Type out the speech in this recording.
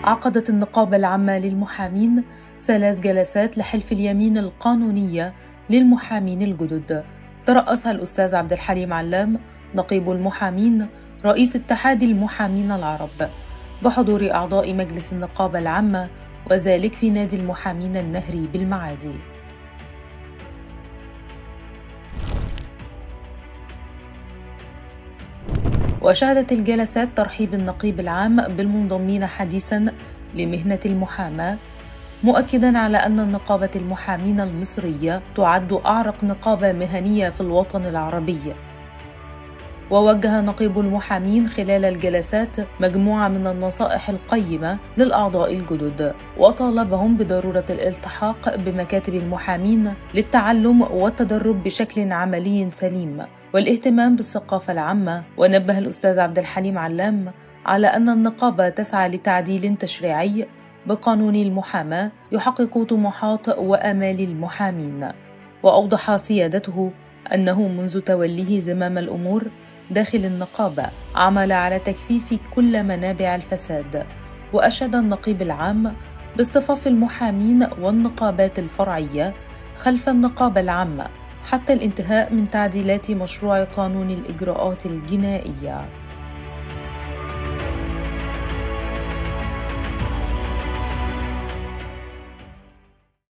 عقدت النقابة العامة للمحامين 3 جلسات لحلف اليمين القانونية للمحامين الجدد، ترأسها الأستاذ عبد الحليم علام نقيب المحامين رئيس اتحاد المحامين العرب بحضور أعضاء مجلس النقابة العامة، وذلك في نادي المحامين النهري بالمعادي. وشهدت الجلسات ترحيب النقيب العام بالمنضمين حديثاً لمهنة المحاماة، مؤكداً على أن نقابة المحامين المصرية تعد أعرق نقابة مهنية في الوطن العربي. ووجه نقيب المحامين خلال الجلسات مجموعة من النصائح القيمة للأعضاء الجدد، وطالبهم بضرورة الالتحاق بمكاتب المحامين للتعلم والتدرب بشكل عملي سليم والاهتمام بالثقافة العامة. ونبه الأستاذ عبد الحليم علام على أن النقابة تسعى لتعديل تشريعي بقانون المحاماة يحقق طموحات وآمال المحامين. وأوضح سيادته أنه منذ توليه زمام الأمور داخل النقابة عمل على تكثيف كل منابع الفساد، وأشاد النقيب العام باصطفاف المحامين والنقابات الفرعية خلف النقابة العامة حتى الانتهاء من تعديلات مشروع قانون الإجراءات الجنائية.